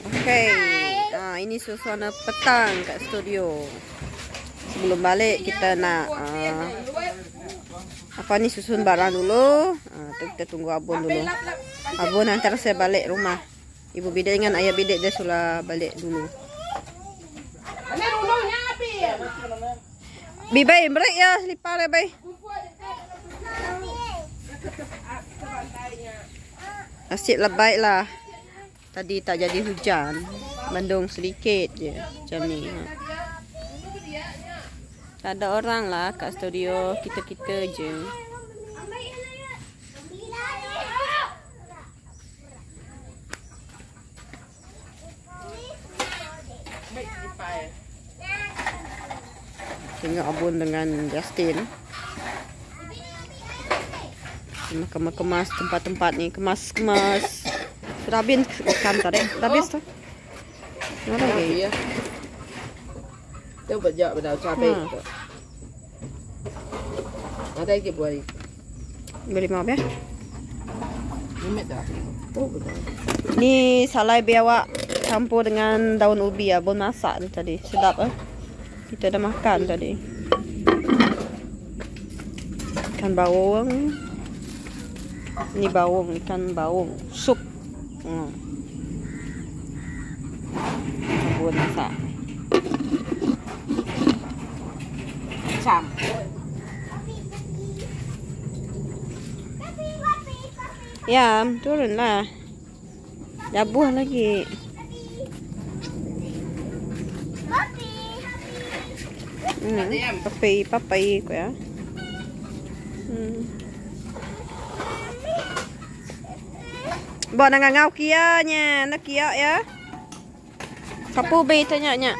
Oke, nah, ini suasana petang kat studio. Sebelum balik kita nak susun barang dulu. Kita tunggu Abun dulu. Abun antar saya balik rumah. Ibu bidik dengan ayah bidik dia sudah balik dulu. Bibai, break ya, selipar ya, bay. Nasib lah baik lah. Tadi tak jadi hujan, mendung sedikit je macam ni. Tak ada orang lah kat studio, kita-kita je. Tengok Abun dengan Justin. Kemas tempat-tempat ni, kemas. Sudah habis kan tadi? Sudah habis tu? Mana lagi? Itu bejak pada cabai. Ada lagi buat. Beli mau ya? Mimet dah. Oh betul. Ni salai biawak campur dengan daun ubi. Abun masak ni tadi. Sedap Kita dah makan tadi. Ikan bawang. Ini bawang, ikan bawang. Sup. Abun masak. Cam. Ya, turunlah. Jabuh lagi. Papai ko ya. Bo nangangau kia nya, nak kia ya. Kapu be tanya nya.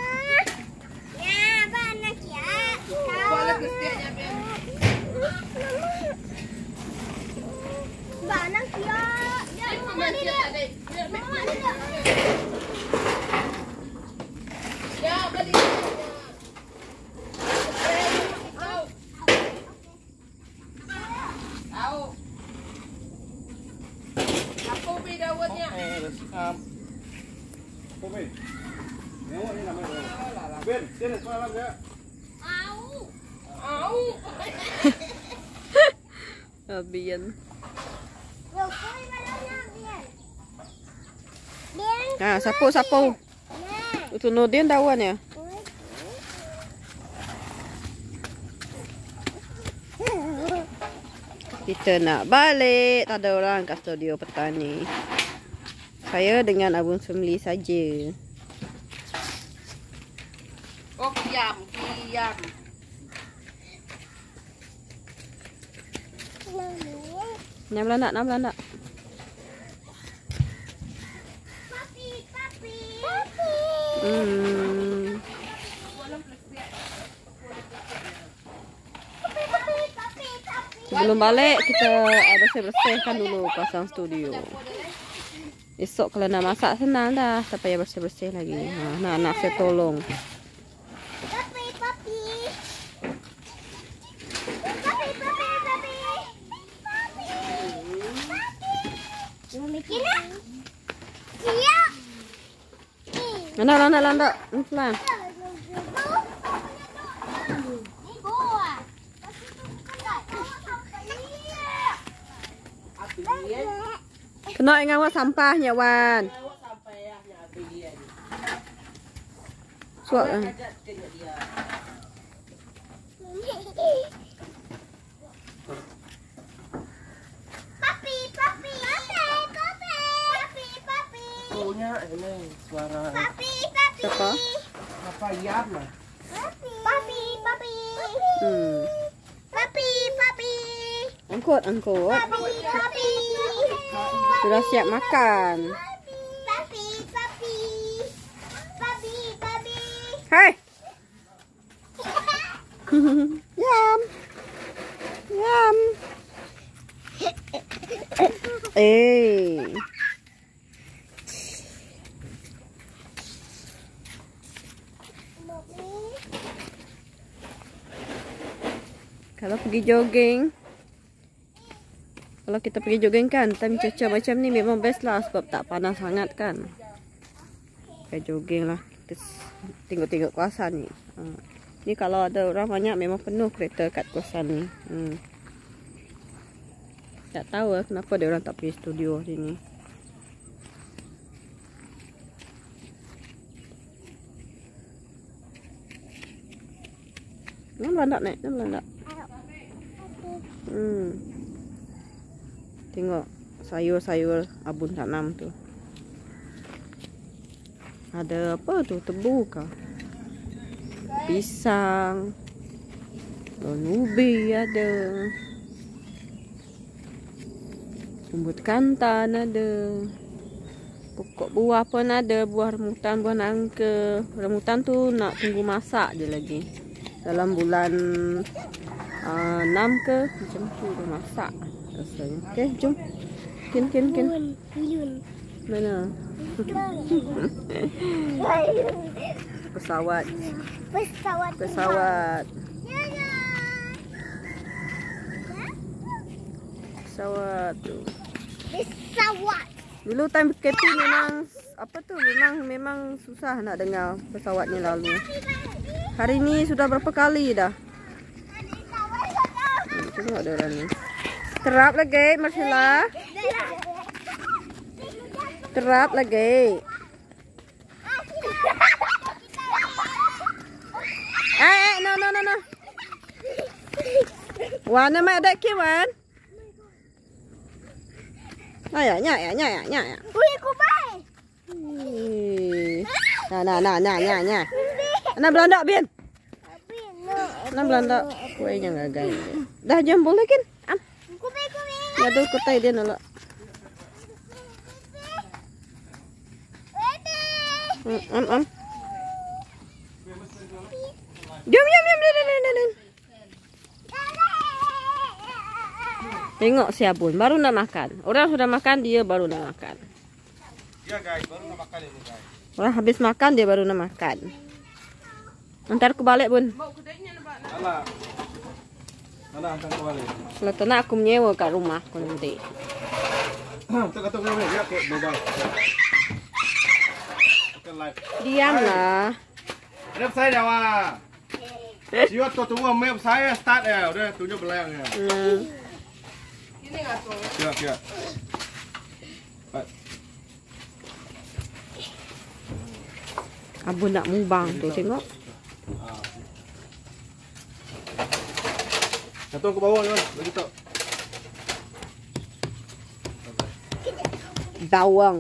Bian. Sapu. Itu Nudin dawan ya. Kita nak balik. Tak ada orang kat studio petani. Saya dengan Abun Semli saja. Oh, kiam. Nak belanak. Sebelum balik kita bersih-bersihkan dulu pasang studio. Esok kalau nak masak senang dah, tak payah bersih-bersih lagi. Nak saya tolong. Landa. Pelan. Kena ingat sampahnya, Wan. Suap. Punya ini suara. Siapa? Apa yam? Papi. Angkut. Papi. Sudah siap makan. Papi. Hai. Yum. Kalau pergi jogging, kalau kita pergi jogging kan, time cuaca macam ni memang best lah sebab tak panas sangat kan. pakai jogging lah. Kita tengok-tengok kawasan ni. Ni kalau ada orang banyak memang penuh kereta kat kawasan ni. Tak tahu lah kenapa dia orang tak pergi studio sini. Nampak tak naik? Nampak tak? Tengok sayur-sayur abun tanam tu. Ada apa tu? Tebu kah? Pisang. Daun ubi ada. Rumput kantan ada. Pokok buah pun ada. Buah rambutan, buah nangka. Rambutan tu nak tunggu masak je lagi. Dalam bulan 6 ke macam tu dah masak rasanya. Okey, jom. Kin. Mana? Pesawat. Pesawat tu. Pesawat. Dulu time PKP memang apa tu? Memang susah nak dengar pesawatnya lalu. Hari ni sudah berapa kali dah? Tengok ada orang ni. Terap lagi, Marcella. Terap lagi. No. Wan mai ada ke wan? Nya. Ui, aku baik. Nya. Ana Belanda bin. Ana Belanda. Kuenya gagal. Dah jam boleh kan? Kubi. Ada kotai dia nolak. Jom. Tengok si Abun baru nak makan. Orang sudah makan, dia baru nak makan. Ya guys, baru nak makan ini guys. Orang habis makan, dia baru nak makan. Ntar aku balik Bun. Alah. Mana akan kembali? Kalau tak nak aku menyewa kat rumah aku nanti. Tengok ni dia kok bebas. Akan live. Diamlah. Ada saya dah wah. Siwat kau tunggu map saya start udah tunjuk belayang ya. Ini enggak tuh. Siap. Abun nak mubang tu tengok. Satu ke bawah kan, bagi tak. Bawang.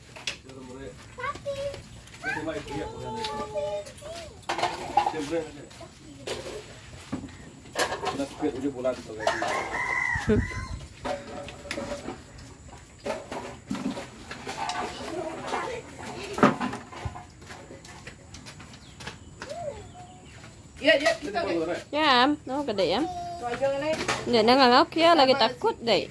Dah sikit ujung bulan tu lagi. Ya, kita Yam, no gede yam. Nè đang ngáo kia lagi takut deh.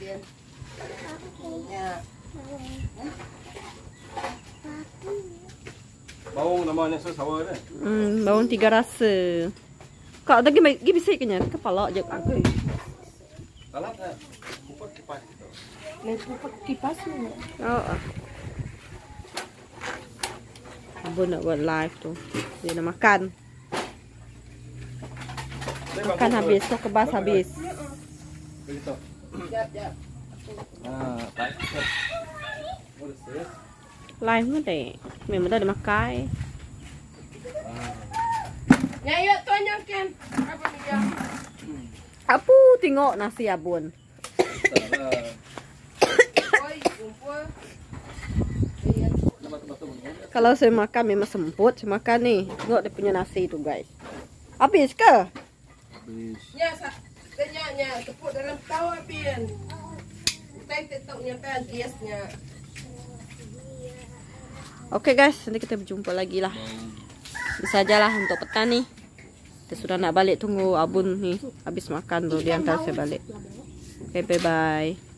bawang namanya sawo ni. Bawang 3 rasa. Kau tadi bisa ikannya kepala aja aku. Salat kupat kipas gitu. Kupat kipas ni. Oh. Abun nak buat live tu. Dia nak makan. Makan habis, so kebas habis. Begitu. Jap. Baik. Live mo deh. Memang dah dimakai. Ya, yuk tonjok kan. Apa ni dia? Apu tengok nasi Abun. Kalau saya makan memang semput, saya makan nih. Tengok dia punya nasi tu guys. Habis ke? Nya, nya tepuk dalam tawa pian. Kita tetap nyampe gasnya. Oke guys, nanti kita berjumpa lagi lah. Bisa aja lah untuk petang nih. Kita sudah nak balik, tunggu Abun nih habis makan tuh diantar saya balik. Oke, bye bye.